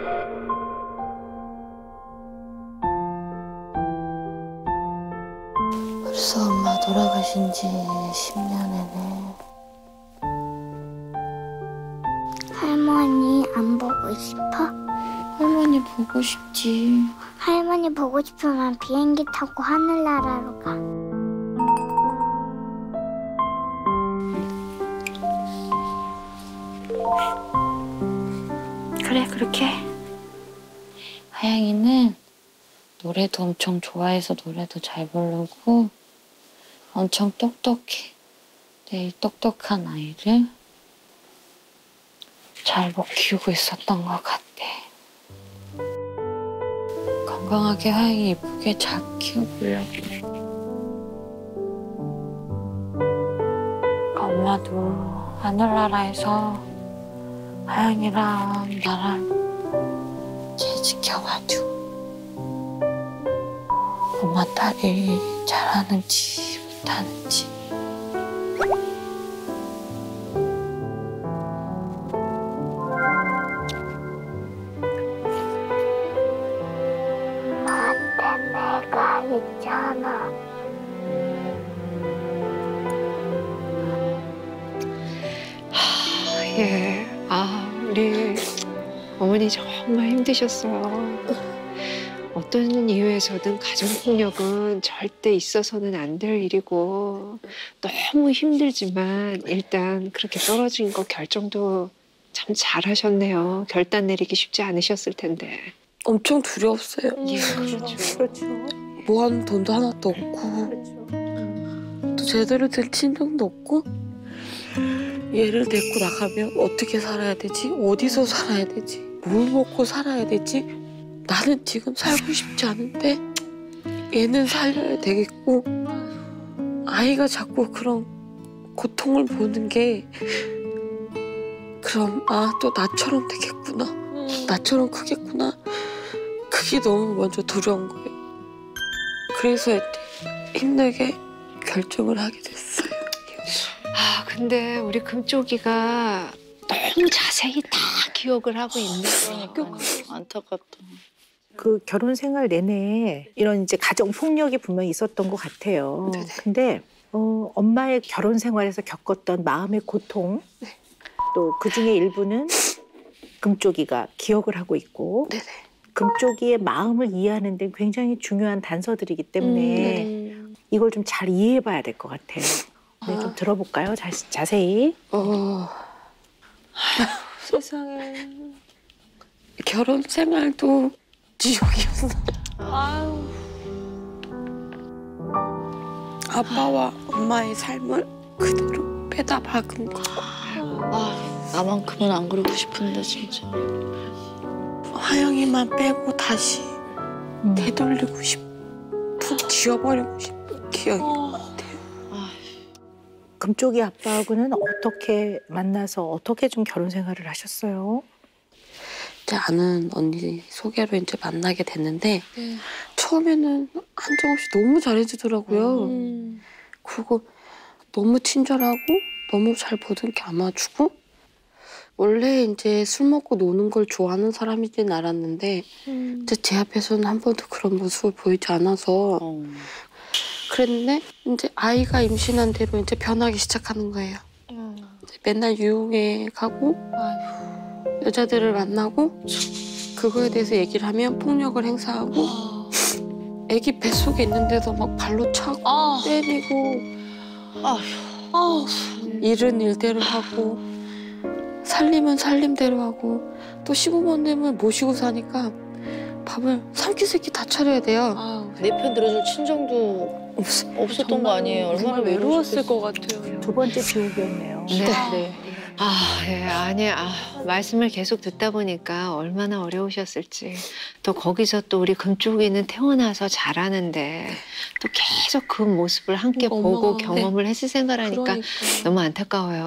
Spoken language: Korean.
벌써 엄마 돌아가신 지 10년이네. 할머니 안 보고 싶어? 할머니 보고 싶지. 할머니 보고 싶으면 비행기 타고 하늘나라로 가. 그래, 그렇게. 하영이는 노래도 엄청 좋아해서 노래도 잘 부르고 엄청 똑똑해. 내 이 똑똑한 아이를 잘 못 키우고 있었던 것 같아. 건강하게 하영이 이쁘게 잘 키워보려고. 엄마도 하늘나라에서 하영이랑 나랑 잘 지켜봐줘. 엄마 딸이 잘하는지 못하는지. 엄마한테 내가 있잖아. 예. 우리 어머니 정말 힘드셨어요. 어떤 이유에서든 가정폭력은 절대 있어서는 안 될 일이고 너무 힘들지만 일단 그렇게 떨어진 거 결정도 참 잘하셨네요. 결단 내리기 쉽지 않으셨을 텐데. 엄청 두려웠어요. 예, 그렇죠. 모아놓은 돈도 하나도 없고 또 제대로 된 친정도 없고 얘를 데리고 나가면 어떻게 살아야 되지? 어디서 살아야 되지? 뭘 먹고 살아야 되지? 나는 지금 살고 싶지 않은데 얘는 살려야 되겠고 아이가 자꾸 그런 고통을 보는 게 그럼 또 나처럼 되겠구나. 나처럼 크겠구나. 그게 너무 먼저 두려운 거예요. 그래서 힘들게 결정을 하게 됐어요. 근데 우리 금쪽이가 너무 자세히 다 기억을 하고 있는 거니까 안타깝다. 그 결혼 생활 내내 이런 이제 가정 폭력이 분명히 있었던 것 같아요. 네네. 근데 엄마의 결혼 생활에서 겪었던 마음의 고통, 또 그 중에 일부는 금쪽이가 기억을 하고 있고, 네네. 금쪽이의 마음을 이해하는 데 굉장히 중요한 단서들이기 때문에 이걸 좀 잘 이해해봐야 될 것 같아요. 네, 좀 들어볼까요? 자세히. 세상에. 결혼 생활도 지옥이었어요. 아빠와 엄마의 삶을 그대로 빼다 박은 거. 나만큼은 안 그러고 싶은데 진짜. 하영이만 빼고 다시 되돌리고 푹 지워버리고 싶은 기억인 것 같아요. 금쪽이 아빠하고는 어떻게 만나서 어떻게 좀 결혼 생활을 하셨어요? 이제 아는 언니 소개로 이제 만나게 됐는데 처음에는 한정없이 너무 잘해주더라고요. 그리고 너무 친절하고 너무 잘 보듬게 안아주고 원래 이제 술 먹고 노는 걸 좋아하는 사람이진 알았는데 이제 제 앞에서는 한 번도 그런 모습을 보이지 않아서 그랬는데 이제 아이가 임신한 대로 이제 변하기 시작하는 거예요. 이제 맨날 유흥에 가고 여자들을 만나고 그거에 대해서 얘기를 하면 폭력을 행사하고 애기 뱃속에 있는데도 막 발로 차고 때리고 일은 일대로 하고 살림은 살림대로 하고 또 시부모님을 모시고 사니까 밥을 3끼 다 차려야 돼요. 내 편 들어줄 친정도 없었던 거 아니에요? 얼마나 외로웠을 것 같아요. 두 번째 지옥이었네요. 네. 말씀을 계속 듣다 보니까 얼마나 어려우셨을지. 또 거기서 또 우리 금쪽이는 태어나서 자라는데 또 계속 그 모습을 함께 보고 경험을 했을 생각하니까 너무 안타까워요.